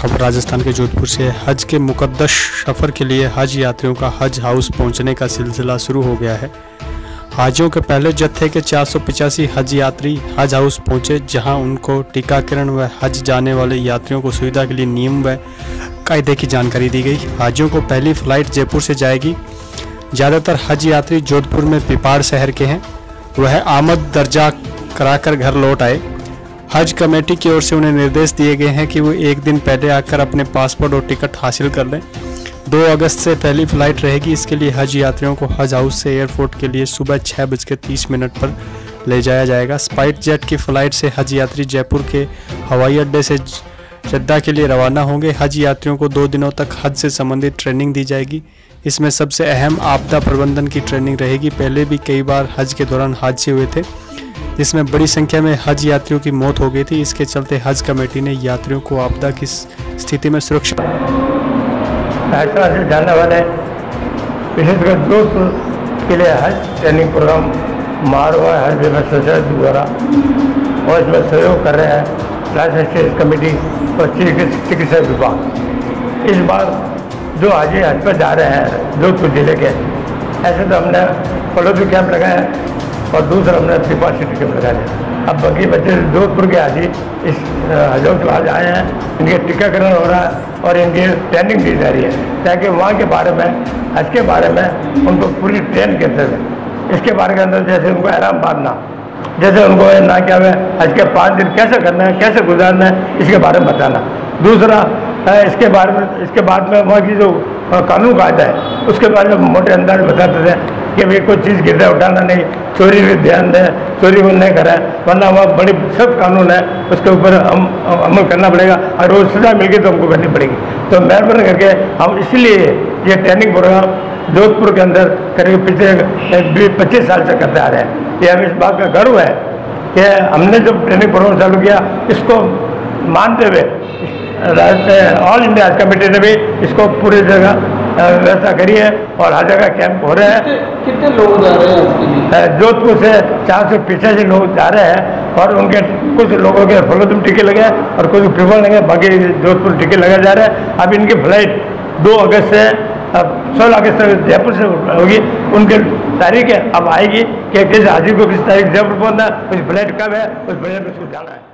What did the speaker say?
खबर राजस्थान के जोधपुर से है। हज के मुकद्दस सफ़र के लिए हज यात्रियों का हज हाउस पहुंचने का सिलसिला शुरू हो गया है। हाजियों के पहले जत्थे के 485 हज यात्री हज हाउस पहुंचे, जहां उनको टीकाकरण व हज जाने वाले यात्रियों को सुविधा के लिए नियम व कायदे की जानकारी दी गई। हाजियों को पहली फ़्लाइट जयपुर से जाएगी। ज़्यादातर हज यात्री जोधपुर में पिपाड़ शहर के हैं। वह आमद दर्जा कराकर घर लौट आए। हज कमेटी की ओर से उन्हें निर्देश दिए गए हैं कि वो एक दिन पहले आकर अपने पासपोर्ट और टिकट हासिल कर लें। 2 अगस्त से पहली फ़्लाइट रहेगी। इसके लिए हज यात्रियों को हज हाउस से एयरपोर्ट के लिए सुबह 6:30 पर ले जाया जाएगा। स्पाइस जेट की फ़्लाइट से हज यात्री जयपुर के हवाई अड्डे से जद्दा के लिए रवाना होंगे। हज यात्रियों को 2 दिनों तक हज से संबंधित ट्रेनिंग दी जाएगी। इसमें सबसे अहम आपदा प्रबंधन की ट्रेनिंग रहेगी। पहले भी कई बार हज के दौरान हादसे हुए थे, जिसमें बड़ी संख्या में हज यात्रियों की मौत हो गई थी। इसके चलते हज कमेटी ने यात्रियों को आपदा की स्थिति में सुरक्षा से जाने वाले विशेषकर जोधपुर के लिए हज ट्रेनिंग प्रोग्राम मारवा हज व्यवस्था द्वारा और इसमें सहयोग कर रहे हैं लाइसेंस कमेटी और चिकित्सा विभाग। इस बार जो हाजी हज पर जा रहे हैं जोधपुर जिले के, ऐसे तो हमने पलोपी कैंप लगाए हैं और दूसरा हमने पिपा सिटी कैंप लगाए हैं। अब बाकी बच्चे जोधपुर के हाजी इस हजों के आज आए हैं, इनके टीकाकरण हो रहा है और इनकी ट्रेनिंग दी जा रही है, ताकि वहाँ के बारे में हज के बारे में उनको पूरी ट्रेन के अंदर इसके बारे के अंदर जैसे उनको आराम बांधना, जैसे उनको ना क्या हज के 5 दिन कैसे करना है, कैसे गुजारना है, इसके बारे में बताना। दूसरा इसके बाद में वहाँ की जो कानून कायदा है उसके बारे में मोटे अंदाज बताते थे कि भाई कोई चीज़ गिरदा उठाना नहीं, चोरी भी ध्यान दें, चोरी वो नहीं करें, वरना वह बड़ी सख्त कानून है, उसके ऊपर हम अमल करना पड़ेगा और रोज सजा मिलेगी तो हमको करनी पड़ेगी। तो मेहरबानी करके हम इसलिए ये ट्रेनिंग प्रोग्राम जोधपुर के अंदर करीब पिछले 25 साल से करते आ रहे हैं। ये हमें इस बात का गर्व है कि हमने जब ट्रेनिंग प्रोग्राम चालू किया, इसको मानते हुए ऑल इंडिया हज कमेटी ने भी इसको पूरी जगह व्यवस्था करी है और हर जगह कैंप हो रहे हैं। कितने लोग जा रहे हैं? जोधपुर से 485 लोग जा रहे हैं और उनके कुछ लोगों के फलोतम टीके लगे हैं और कुछ प्रिफर लगे, बाकी जोधपुर टीके लगाए जा रहे हैं। अब इनकी फ्लाइट 2 अगस्त से 16 अगस्त तक जयपुर से होगी। उनकी तारीख है अब आएगी कि किस हाजी को किस तारीख जयपुर पहुंचना, उस फ्लाइट कब है, उस फ्लाइट में उसको जाना है।